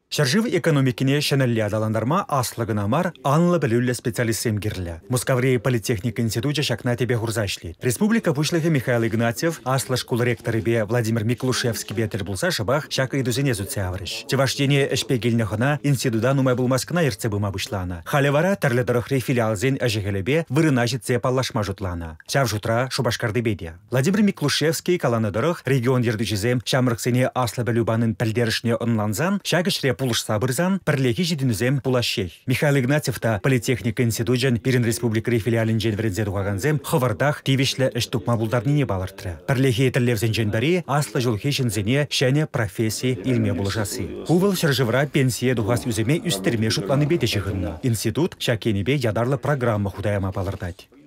Шаржив экономикине шенелле адаландарма аслыгына мар анлы білулі специалистсем кирлі. Московрей политехник институте шакна тебе хурзашлит. Республика пушлығы Михаил Игнатьев, аслы школ ректоры бе Владимир Миклушевский бетер булса шабах шака идузине зуцяврыш. Чеваштене эшпегельне хана институдан умай булмаскына ерце бума бұшлана. Халевара тарледорохрей филиалзен әжігелебе вырына житсе паллашма жутлана. Шав жутра шубашкарды беде. Владимир Миклушевский каланыдорох регион ердучизем шамрықсене аслы білубанын пілдерішне онланзан шагышре пулыш сабырзан пірлеки жидінізем пулашей. Михаил Игнатьевта политехник институтжен Пирин республика рефилиалін жен верензе дуғағанзем хывардах тивишлі іштукма булдарнине балыртыры. Пірлеки етірлевзен жен бәрі аслы жылхешін зене шәне профессии илме булышасы. Хувыл шыржывра пенсия дуғас үземе үстерме шутланы бете шығынны. Институт шакенебе ядарлы программа худаяма балырдать.